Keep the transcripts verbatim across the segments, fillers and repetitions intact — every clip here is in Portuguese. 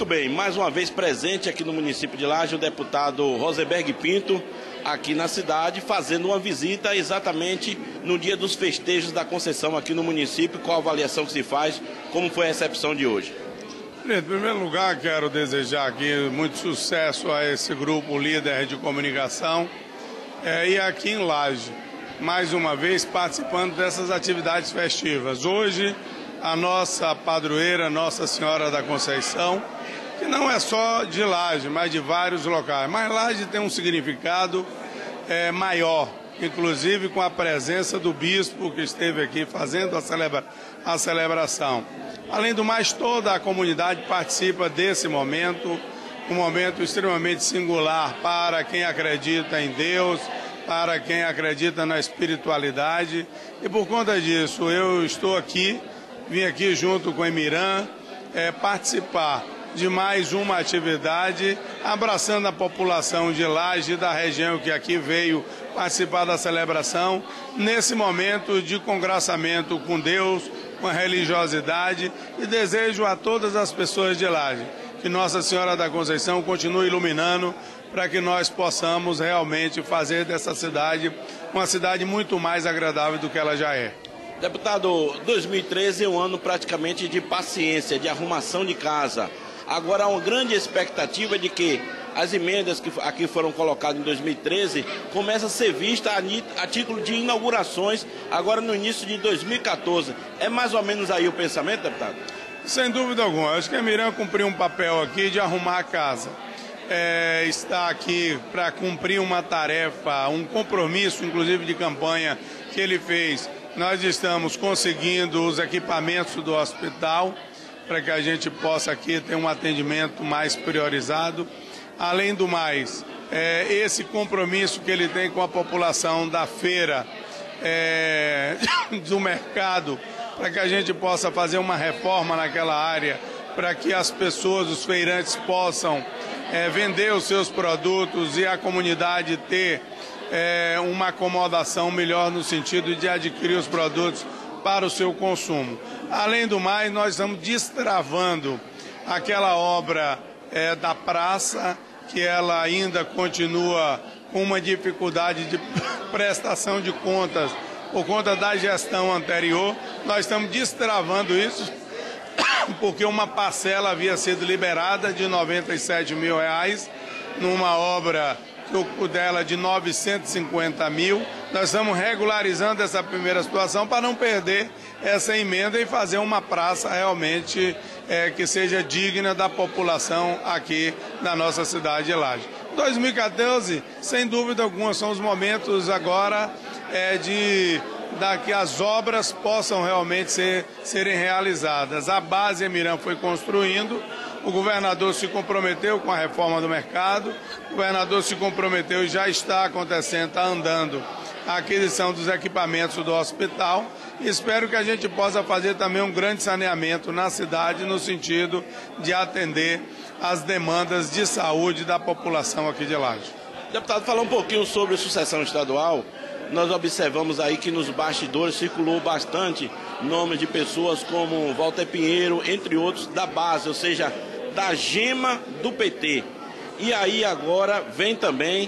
Muito bem, mais uma vez presente aqui no município de Laje, o deputado Rosenberg Pinto, aqui na cidade, fazendo uma visita exatamente no dia dos festejos da Conceição aqui no município. Qual a avaliação que se faz, como foi a recepção de hoje? Em primeiro lugar, quero desejar aqui muito sucesso a esse grupo líder de comunicação é, e aqui em Laje, mais uma vez participando dessas atividades festivas. Hoje, a nossa padroeira, Nossa Senhora da Conceição, que não é só de Laje, mas de vários locais. Mas Laje tem um significado é, maior, inclusive com a presença do bispo que esteve aqui fazendo a, celebra a celebração. Além do mais, toda a comunidade participa desse momento, um momento extremamente singular para quem acredita em Deus, para quem acredita na espiritualidade. E por conta disso, eu estou aqui, vim aqui junto com o Emirã, é, participar de mais uma atividade, abraçando a população de Laje e da região que aqui veio participar da celebração, nesse momento de congraçamento com Deus, com a religiosidade, e desejo a todas as pessoas de Laje que Nossa Senhora da Conceição continue iluminando para que nós possamos realmente fazer dessa cidade uma cidade muito mais agradável do que ela já é. Deputado, dois mil e treze é um ano praticamente de paciência, de arrumação de casa. Agora há uma grande expectativa de que as emendas que aqui foram colocadas em dois mil e treze começam a ser vistas a, a título de inaugurações agora no início de dois mil e quatorze. É mais ou menos aí o pensamento, deputado? Sem dúvida alguma. Acho que a Emirã cumpriu um papel aqui de arrumar a casa. É, está aqui para cumprir uma tarefa, um compromisso, inclusive de campanha, que ele fez. Nós estamos conseguindo os equipamentos do hospital para que a gente possa aqui ter um atendimento mais priorizado. Além do mais, é, esse compromisso que ele tem com a população da feira, é, do mercado, para que a gente possa fazer uma reforma naquela área, para que as pessoas, os feirantes, possam é, vender os seus produtos e a comunidade ter é, uma acomodação melhor no sentido de adquirir os produtos para o seu consumo. Além do mais, nós estamos destravando aquela obra é, da praça, que ela ainda continua com uma dificuldade de prestação de contas por conta da gestão anterior. Nós estamos destravando isso porque uma parcela havia sido liberada de noventa e sete mil reais numa obra que o custo dela de novecentos e cinquenta mil. Nós estamos regularizando essa primeira situação para não perder essa emenda e fazer uma praça realmente é, que seja digna da população aqui da nossa cidade de Laje. dois mil e quatorze, sem dúvida alguma, são os momentos agora é, de da, que as obras possam realmente ser, serem realizadas. A base Emirã foi construindo, o governador se comprometeu com a reforma do mercado, o governador se comprometeu e já está acontecendo, está andando a aquisição dos equipamentos do hospital. Espero que a gente possa fazer também um grande saneamento na cidade no sentido de atender às demandas de saúde da população aqui de Laje. Deputado, falar um pouquinho sobre a sucessão estadual. Nós observamos aí que nos bastidores circulou bastante nomes de pessoas como Walter Pinheiro, entre outros, da base, ou seja, da gema do P T. E aí agora vem também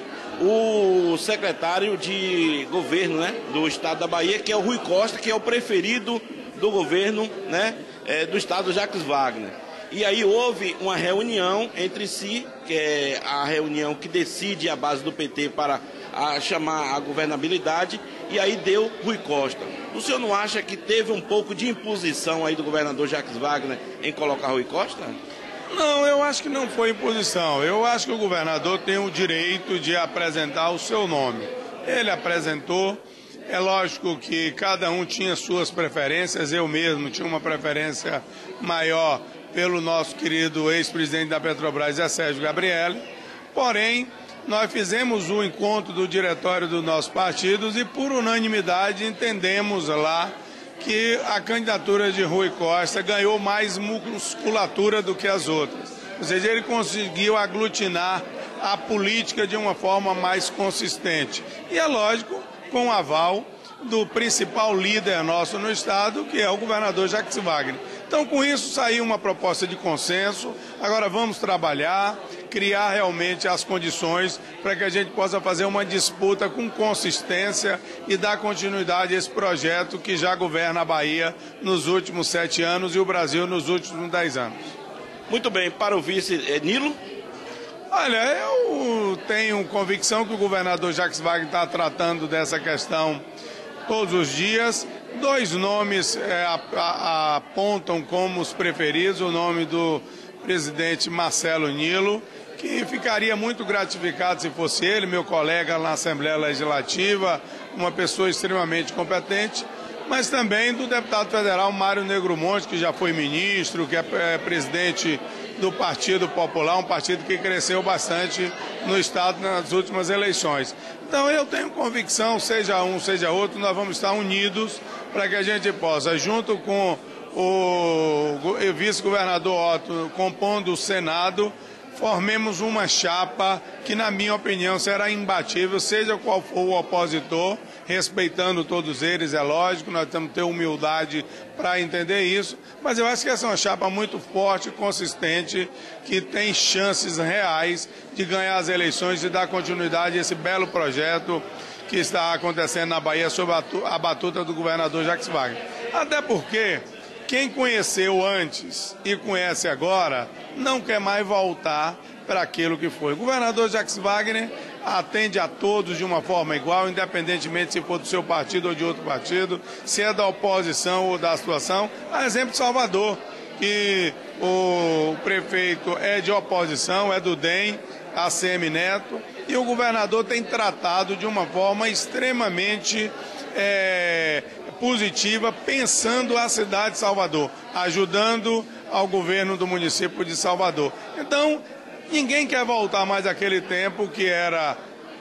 o secretário de governo, né, do estado da Bahia, que é o Rui Costa, que é o preferido do governo, né, é, do estado Jacques Wagner. E aí houve uma reunião entre si, que é a reunião que decide a base do P T para a chamar a governabilidade, e aí deu Rui Costa. O senhor não acha que teve um pouco de imposição aí do governador Jacques Wagner em colocar Rui Costa? Não, eu acho que não foi imposição. Eu acho que o governador tem o direito de apresentar o seu nome. Ele apresentou. É lógico que cada um tinha suas preferências. Eu mesmo tinha uma preferência maior pelo nosso querido ex-presidente da Petrobras, Sérgio Gabrielli. Porém, nós fizemos o encontro do diretório dos nossos partidos e, por unanimidade, entendemos lá que a candidatura de Rui Costa ganhou mais musculatura do que as outras. Ou seja, ele conseguiu aglutinar a política de uma forma mais consistente. E é lógico, com o aval do principal líder nosso no estado, que é o governador Jacques Wagner. Então, Então, com isso, saiu uma proposta de consenso. Agora vamos trabalhar, criar realmente as condições para que a gente possa fazer uma disputa com consistência e dar continuidade a esse projeto que já governa a Bahia nos últimos sete anos e o Brasil nos últimos dez anos. Muito bem, para o vice é, Nilo? Olha, eu tenho convicção que o governador Jacques Wagner está tratando dessa questão todos os dias. Dois nomes é, a, a, apontam como os preferidos, o nome do presidente Marcelo Nilo, que ficaria muito gratificado se fosse ele, meu colega na Assembleia Legislativa, uma pessoa extremamente competente, mas também do deputado federal Mário Negromonte, que já foi ministro, que é, é presidente do Partido Popular, um partido que cresceu bastante no estado nas últimas eleições. Então eu tenho convicção, seja um, seja outro, nós vamos estar unidos para que a gente possa, junto com o vice-governador Otto, compondo o Senado, formemos uma chapa que, na minha opinião, será imbatível, seja qual for o opositor, respeitando todos eles, é lógico, nós temos que ter humildade para entender isso, mas eu acho que essa é uma chapa muito forte, consistente, que tem chances reais de ganhar as eleições e dar continuidade a esse belo projeto que está acontecendo na Bahia sob a batuta do governador Jacques Wagner. Até porque quem conheceu antes e conhece agora não quer mais voltar para aquilo que foi. O governador Jacques Wagner atende a todos de uma forma igual, independentemente se for do seu partido ou de outro partido, se é da oposição ou da situação. A exemplo de Salvador, que o prefeito é de oposição, é do D E M, A C M Neto, e o governador tem tratado de uma forma extremamente é, positiva, pensando a cidade de Salvador, ajudando ao governo do município de Salvador. Então, ninguém quer voltar mais àquele tempo que era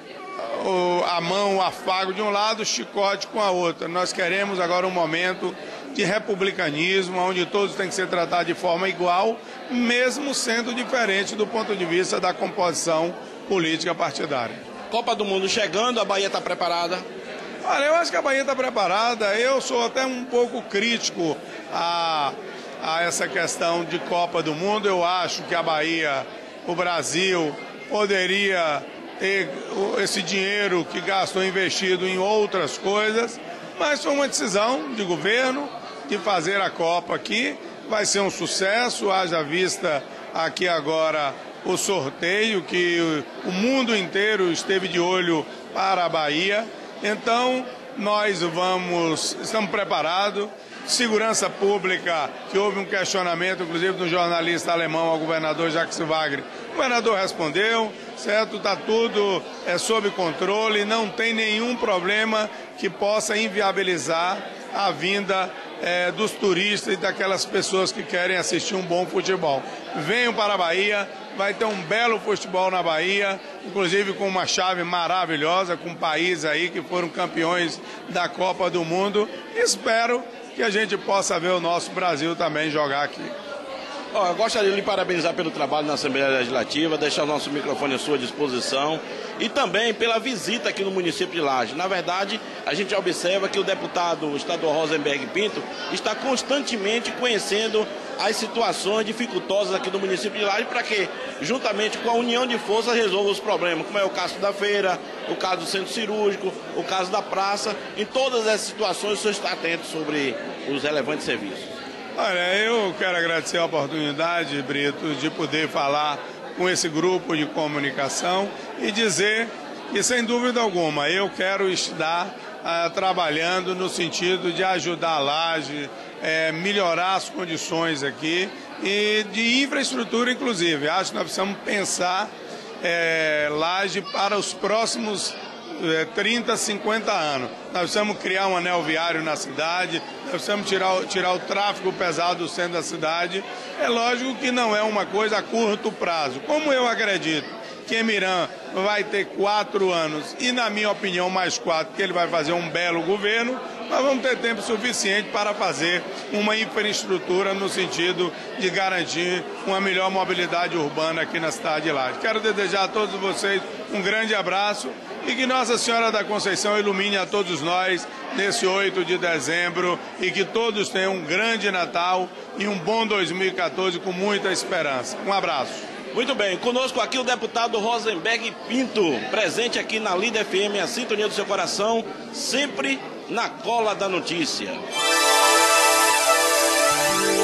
o, a mão, o afago de um lado, o chicote com a outra. Nós queremos agora um momento de republicanismo, onde todos têm que ser tratados de forma igual, mesmo sendo diferente do ponto de vista da composição política partidária. Copa do Mundo chegando, a Bahia está preparada? Olha, eu acho que a Bahia está preparada. Eu sou até um pouco crítico a, a essa questão de Copa do Mundo. Eu acho que a Bahia, o Brasil, poderia ter esse dinheiro que gastou investido em outras coisas, mas foi uma decisão de governo de fazer a Copa aqui. Vai ser um sucesso, haja vista aqui agora o sorteio, que o mundo inteiro esteve de olho para a Bahia. Então, nós vamos, estamos preparados. Segurança pública, que houve um questionamento, inclusive, do jornalista alemão ao governador Jacques Wagner. O governador respondeu, certo, está tudo é, sob controle, não tem nenhum problema que possa inviabilizar a vinda é, dos turistas e daquelas pessoas que querem assistir um bom futebol. Venham para a Bahia, vai ter um belo futebol na Bahia, inclusive com uma chave maravilhosa, com países aí que foram campeões da Copa do Mundo. Espero que a gente possa ver o nosso Brasil também jogar aqui. Oh, eu gostaria de lhe parabenizar pelo trabalho na Assembleia Legislativa, deixar o nosso microfone à sua disposição e também pela visita aqui no município de Lages. Na verdade, a gente observa que o deputado estadual Rosenberg Pinto está constantemente conhecendo as situações dificultosas aqui no município de Lages para que, juntamente com a união de forças, resolva os problemas, como é o caso da feira, o caso do centro cirúrgico, o caso da praça. Em todas essas situações, o senhor está atento sobre os relevantes serviços. Olha, eu quero agradecer a oportunidade, Brito, de poder falar com esse grupo de comunicação e dizer que, sem dúvida alguma, eu quero estar ah, trabalhando no sentido de ajudar a Lages, eh, melhorar as condições aqui e de infraestrutura, inclusive. Acho que nós precisamos pensar eh, Lages para os próximos trinta, cinquenta anos. Nós precisamos criar um anel viário na cidade, nós precisamos tirar, tirar o tráfego pesado do centro da cidade. É lógico que não é uma coisa a curto prazo. Como eu acredito que Emirã vai ter quatro anos e, na minha opinião, mais quatro, que ele vai fazer um belo governo, nós vamos ter tempo suficiente para fazer uma infraestrutura no sentido de garantir uma melhor mobilidade urbana aqui na cidade de Lages. Quero desejar a todos vocês um grande abraço e que Nossa Senhora da Conceição ilumine a todos nós nesse oito de dezembro e que todos tenham um grande Natal e um bom dois mil e quatorze com muita esperança. Um abraço. Muito bem, conosco aqui o deputado Rosenberg Pinto, presente aqui na Líder F M, a sintonia do seu coração, sempre na cola da notícia.